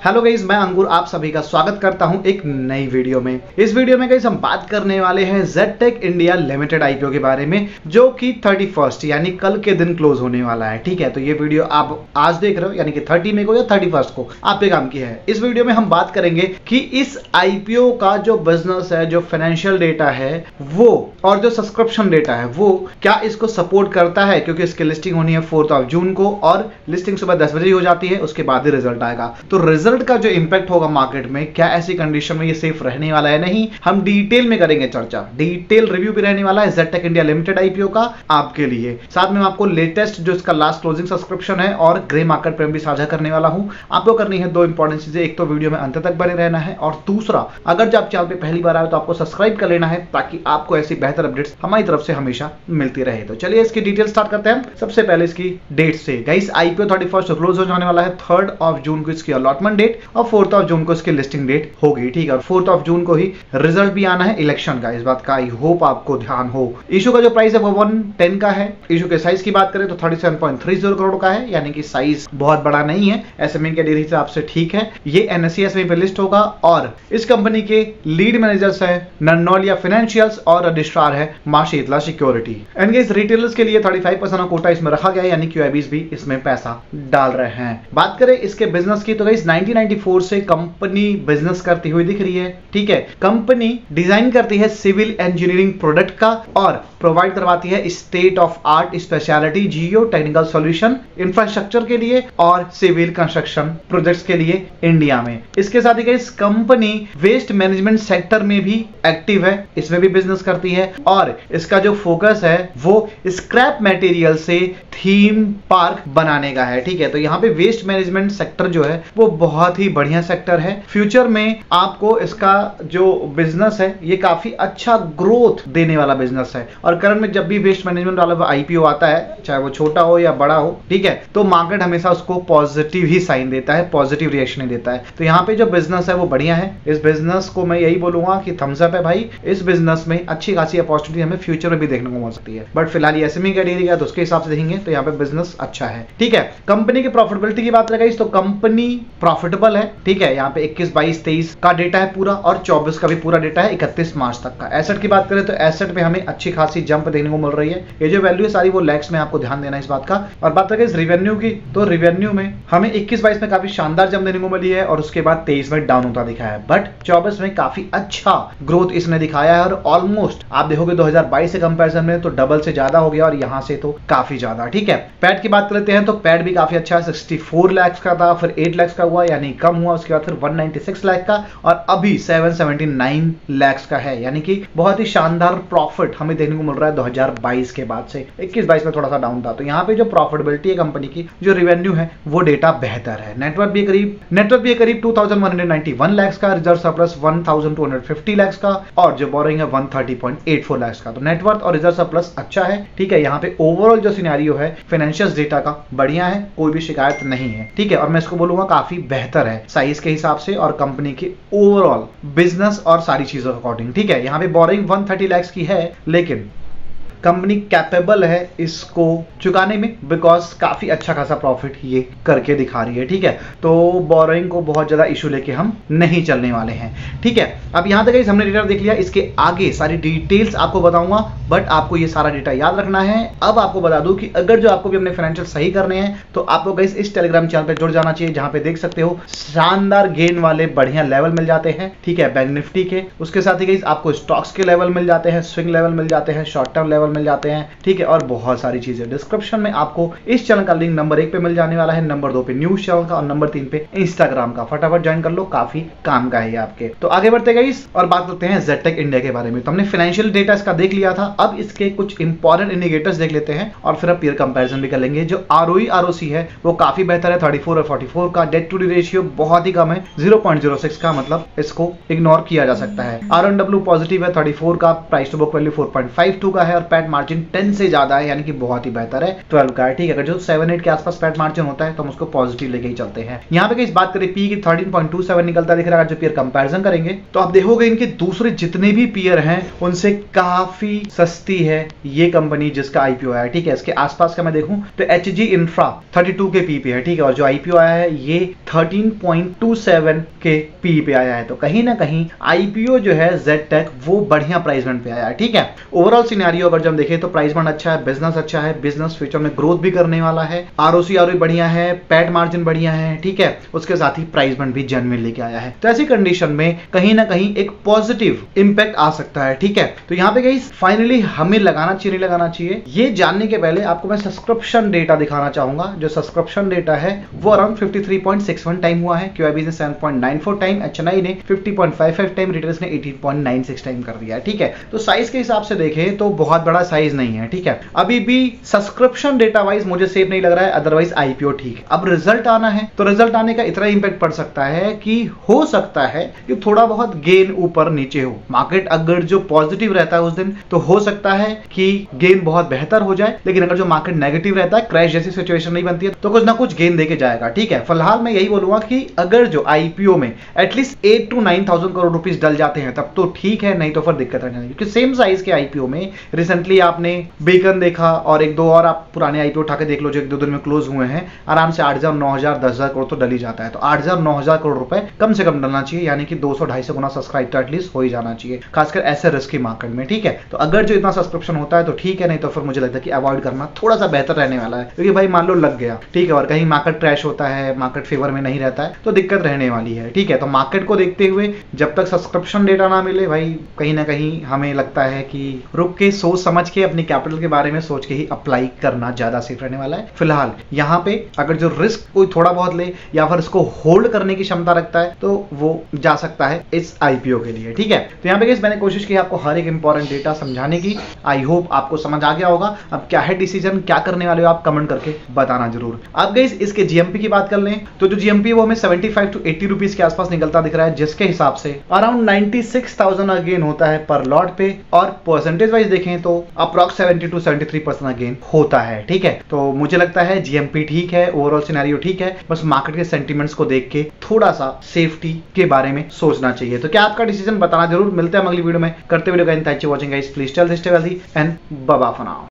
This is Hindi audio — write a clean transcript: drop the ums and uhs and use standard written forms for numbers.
हेलो गाइस, मैं अंकुर आप सभी का स्वागत करता हूं एक नई वीडियो में। इस वीडियो में गाइस हम बात करने वाले हैं जेडटेक इंडिया लिमिटेड आईपीओ के बारे में, जो कि 31 यानी कल के दिन क्लोज होने वाला है। ठीक है, तो ये वीडियो आप आज देख रहे हो यानी कि 30 मई को या 31 को आप पे काम किया है। इस वीडियो में हम बात करेंगे कि इस आईपीओ का जो बिजनेस है, जो फाइनेंशियल डेटा है वो और जो सब्सक्रिप्शन डेटा है वो क्या इसको सपोर्ट करता है, क्योंकि इसकी लिस्टिंग होनी है 4 जून को और लिस्टिंग सुबह 10 बजे हो जाती है, उसके बाद ही रिजल्ट आएगा। तो रिजल्ट का जो इंपैक्ट होगा मार्केट में, क्या ऐसी कंडीशन में ये सेफ रहने वाला है नहीं, हम डिटेल में करेंगे चर्चा। डिटेल रिव्यू भी रहने वाला है जेडटेक इंडिया लिमिटेड आईपीओ का आपके लिए। साथ में मैं आपको लेटेस्ट जो इसका लास्ट क्लोजिंग सब्सक्रिप्शन है और ग्रे मार्केट प्रीमियम भी साझा करने वाला हूं। आपको करनी है दो इंपॉर्टेंट चीजें, एक तो वीडियो में अंत तक बने रहना है और दूसरा अगर जब आप चैनल पे पहली बार आए तो आपको सब्सक्राइब कर लेना है ताकि आपको ऐसी बेहतर अपडेट्स हमारी तरफ से हमेशा मिलती रहे। तो चलिए इसकी डिटेल स्टार्ट करते हैं। सबसे पहले इसकी डेट से गाइस, आईपीओ 31 क्लोज हो जाने वाला है। 3 जून को इसकी अलॉटमेंट डेट और 4 जून को इसकी लिस्टिंग डेट होगी। ठीक है, और 4 जून को ही रिजल्ट भी आना है इलेक्शन का, इस बात का आई होप आपको ध्यान हो। इशू का जो प्राइस है वो 110 का है। इशू के साइज की बात करें तो 37.30 करोड़ का है, यानी कि साइज बहुत बड़ा नहीं है, एसएमई के डेरी हिसाब से ठीक है। ये एनएसई एसएमई पे लिस्ट होगा और इस कंपनी के लीड मैनेजर्स है नन्नौलिया फाइनेंशियल्स और रजिस्ट्रार है Maa Sheetla security. And guys retailers के लिए 35% का कोटा इसमें रखा गया है, यानी QIBs भी इसमें पैसा डाल रहे हैं। बात करें इसके बिजनेस की तो गाइस 1994 से कंपनी बिजनेस करती हुई दिख रही है। ठीक है, कंपनी डिजाइन करती है सिविल इंजीनियरिंग प्रोडक्ट का और प्रोवाइड करवाती है state of art speciality geo technical solution infrastructure के लिए और सिविल कंस्ट्रक्शन प्रोजेक्ट्स के लिए इंडिया में। इसके साथ ही इस कंपनी वेस्ट मैनेजमेंट सेक्टर में भी एक्टिव है, इसमें भी बिजनेस करती है और इसका जो फोकस है वो स्क्रैप मटेरियल से थीम पार्क बनाने का है। ठीक है, तो यहाँ पे वेस्ट मैनेजमेंट सेक्टर जो है वो बहुत ही बढ़िया सेक्टर है। फ्यूचर में आपको इसका जो बिजनेस है ये काफी अच्छा ग्रोथ देने वाला बिजनेस है और करंट में जब भी वेस्ट मैनेजमेंट वाला आईपीओ आता है, चाहे वो छोटा हो या बड़ा हो, ठीक है, तो मार्केट हमेशा उसको पॉजिटिव ही साइन देता है, पॉजिटिव रिएक्शन ही देता है। तो यहाँ पे जो बिजनेस है वो बढ़िया है। इस बिजनेस को मैं यही बोलूंगा कि थम्स अप है भाई। इस बिजनेस में अच्छी खासी अपॉर्चुनिटी हमें फ्यूचर में भी देखने को मिल सकती है, बट फिलहाल ये एसएमई का डेरी है तो उसके हिसाब से देखेंगे तो यहाँ पे बिजनेस अच्छा है। ठीक है, कंपनी की प्रॉफिटेबिलिटी की बात रही तो कंपनी प्रॉफिटेबल है। ठीक है, यहाँ पे 21, 22, 23 का डेटा है पूरा और 24 का भी पूरा डेटा है 31 मार्च तक का। एसेट की बात करें तो एसेट पे हमें अच्छी खासी जंप देखने को मिल रही है। ये जो वैल्यू है सारी वो लैक्स में, आपको ध्यान देना है इस बात का। और बात करें इस रेवेन्यू की तो रेवेन्यू में हमें 21-22 में काफी शानदार जंप देने को मिली है और उसके बाद 23 में डाउन होता दिखा है, बट 24 में काफी अच्छा ग्रोथ इसने दिखाया है और ऑलमोस्ट आप देखोगे 2022 से कंपेरिजन में तो डबल से ज्यादा हो गया और यहाँ से तो काफी ज्यादा। ठीक है, पैट की बात करते हैं तो पैट भी काफी अच्छा है। 64 लाख का था, फिर 8 लाख का हुआ, यानी कम हुआ। उसके बाद फिर 196 लाख का और अभी 779 लाख का है, यानी कि बहुत ही शानदार प्रॉफिट हमें देखने को मिल रहा है 2022 के बाद से। 21-22 में थोड़ा सा डाउन था, तो यहाँ पे जो प्रॉफिटेबिलिटी है कंपनी की, जो रेवेन्यू है वो डेटा बेहतर है। नेटवर्क भी करीब 2191 लाख का, रिजर्व सरप्लस 1250 लाख का और जो बोरिंग है 130.84 लाख का। तो नेटवर्क और रिजर्व सरप्लस अच्छा है। ठीक है, यहाँ पे ओवरऑल जो सिनेरियो है फाइनेंशियल डेटा का बढ़िया है, कोई भी शिकायत नहीं है। ठीक है, और मैं इसको बोलूंगा काफी बेहतर है साइज के हिसाब से और कंपनी के ओवरऑल बिजनेस और सारी चीजों अकॉर्डिंग। ठीक है, यहाँ पे बोरिंग 130 लाख की है, लेकिन कंपनी कैपेबल है इसको चुकाने में, बिकॉज काफी अच्छा खासा प्रॉफिट ये करके दिखा रही है। ठीक है, तो बोरोइंग को बहुत ज्यादा इशू लेके हम नहीं चलने वाले हैं। ठीक है, अब यहां तक हमने डेटा देख लिया, इसके आगे सारी डिटेल्स आपको बताऊंगा, बट आपको ये सारा डेटा याद रखना है। अब आपको बता दूं कि अगर जो आपको भी अपने फाइनेंशियल सही करने हैं तो आपको गाइस इस टेलीग्राम चैनल पे जुड़ जाना चाहिए, जहां पे देख सकते हो शानदार गेन वाले बढ़िया लेवल मिल जाते हैं। ठीक है, बैंक निफ्टी के, उसके साथ ही गाइस आपको स्टॉक्स के लेवल मिल जाते हैं, स्विंग लेवल मिल जाते हैं, शॉर्ट टर्म लेवल मिल जाते हैं। ठीक है, और बहुत सारी चीजें डिस्क्रिप्शन में आपको इस चैनल का लिंक नंबर 1 पे मिल जाने वाला है, नंबर 2 पे न्यूज चैनल का और नंबर 3 पे इंस्टाग्राम का। फटाफट ज्वाइन कर लो, काफी काम का है आपके। तो आगे बढ़ते गाइस और बात करते हैं जेडटेक इंडिया के बारे में। तो हमने फाइनेंशियल डेटा इसका देख लिया था, अब इसके कुछ इंपॉर्टेंट इंडिकेटर्स देख लेते हैं और फिर अब पीयर कंपैरिजन भी कर लेंगे। जो ROE ROC है वो काफी बेहतर है, 34 और 44 का। डेट टू डी रेशियो बहुत ही कम है, 0.06 का, मतलब इसको इग्नोर किया जा सकता है। ROW पॉजिटिव है 34 का, प्राइस टू बुक वैल्यू 4.52 का है और पैट पैट मार्जिन 10 से ज्यादा है, यानी कि बहुत ही बेहतर है 12 का है, ठीक है। अगर जो 7-8 के आसपास पैट मार्जिन होता है तो हम उसको पॉजिटिव लेके ही चलते हैं। यहाँ पे इस बात करें पी की 13.27 निकलता दिख रहा है। अगर जो पीयर कंपैरिजन करेंगे तो आप देखोगे इनके दूसरे जितने भी पीयर हैं उनसे काफी सस्ती है ये कंपनी जिसका आईपीओ आया है, ठीक है। इसके आसपास का मैं देखूं तो एचजी इंफ्रा 32 के पी पे है, ठीक है, और जो आईपीओ आया है ये 13.27 के पी पे आया है। तो कहीं ना कहीं आईपीओ जो है ZTech वो बढ़िया प्राइस बैंड पे आया है, ठीक है। ओवरऑल सिनेरियो अगर जब देखें तो प्राइस बैंड अच्छा है, बिजनेस अच्छा है, बिजनेस फ्यूचर में ग्रोथ भी करने वाला है, आरओसी बढ़िया है, पैट मार्जिन बढ़िया है, ठीक है। उसके साथ ही प्राइस बैंड भी जेन्युइन लेके आया है। तो ऐसी कंडीशन में कहीं ना कहीं एक पॉजिटिव इंपैक्ट आ सकता है, ठीक है। तो यहाँ पे गाइस फाइनली हमें लगाना चाहिए नहीं लगाना चाहिए ये जानने के पहले आपको मैं सब्सक्रिप्शन डेटा दिखाना चाहूंगा। जो सब्सक्रिप्शन डेटा है वो अराउंड 53.61 टाइम हुआ है, क्यूआईबी ने 7.94 टाइम, एचएनआई ने 50.55 टाइम, रिटेलर्स ने 18.96 टाइम कर दिया है, ठीक है। तो साइज के हिसाब से देखें तो बहुत बड़ा साइज नहीं है, ठीक है। अभी भी सब्सक्रिप्शन डेटा वाइज मुझे सेफ नहीं लग रहा है, अदरवाइज आईपीओ ठीक है। अब रिजल्ट आना है तो रिजल्ट आने का इतना इंपैक्ट पड़ सकता है कि हो सकता है कि थोड़ा बहुत गेन ऊपर नीचे हो। मार्केट अगर जो पॉजिटिव रहता है उस दिन तो हो सकता है कि गेन बहुत बेहतर हो जाए, लेकिन अगर जो मार्केट नेगेटिव रहता है, क्रैश जैसी सिचुएशन नहीं बनती है, तो कुछ ना कुछ गेन देके जाएगा, ठीक है। फिलहाल मैं यही बोलूंगा कि अगर जो आईपीओ में एटलीस्ट 8 to 9,000 करोड़ रुपीस डल जाते हैं तब तो ठीक है, नहीं तो फिर दिक्कत रहने लगी। क्योंकि सेम साइज के आईपीओ में रिसेंटली आपने बेकन देखा और एक दो और आप पुराने आईपीओ उठा के देख लो जो 1-2 दिन में क्लोज हुए हैं, आराम से 8,000, 9,000, 10,000 करोड़ तो डल ही जाता है। तो 8,000, 9,000 करोड़ रुपए कम से कम डलना चाहिए, यानी कि 200-250 गुना सब्सक्राइब तो एटलीस्ट हो ही जाना चाहिए, खासकर ऐसे रिस्की मार्केट में, ठीक है। तो अगर जो इतना सब्सक्रिप्शन होता है तो ठीक है, नहीं तो फिर मुझे लगता है कि अवॉइड करना थोड़ा सा बेहतर रहने वाला है। क्योंकि भाई मान लो लग गया, ठीक है, और कहीं मार्केट क्रैश होता है, मार्केट फेवर में नहीं रहता है तो दिक्कत रहने वाली है, ठीक है। तो मार्केट को देखते हुए जब तक सब्सक्रिप्शन डेटा ना मिले भाई कहीं ना कहीं हमें लगता है कि रुक के सोच समझ के अपनी कैपिटल के बारे में सोच के ही अप्लाई करना ज्यादा सेफ रहने वाला है। फिलहाल यहाँ पे अगर जो रिस्क कोई थोड़ा बहुत ले या फिर इसको होल्ड करने की क्षमता रखता है तो वो जा सकता है इस आईपीओ के लिए, ठीक है। तो यहाँ पे गाइस मैंने कोशिश की आपको हर एक इंपॉर्टेंट डेटा समझाने की, आई होप आपको समझ आ गया होगा। अब क्या है डिसीजन, क्या करने वाले हो आप कमेंट करके बताना जरूर। अब गाइस इसके जीएमपी की बात कर लें तो जो जीएमपी है वो हमें 75 to 80 रुपीस के आसपास निकलता दिख रहा है, जिसके हिसाब से अराउंड 96,000 अगेन होता है पर लॉट पे, और परसेंटेज वाइज देखें तो अप्रॉक्स 70 to 73% अगेन होता है, ठीक है। तो मुझे लगता है जीएमपी ठीक है, ओवरऑल सिनेरियो ठीक है, बस मार्केट के सेंटिमेंट्स को देख के थोड़ा सा सेफ्टी के बारे में सोचना चाहिए। तो क्या आपका डिसीजन बताना जरूर। मिलते हैं अगली वीडियो में, करते वीडियो का thank you watching guys, please tell this stay wealthy and bye bye for now.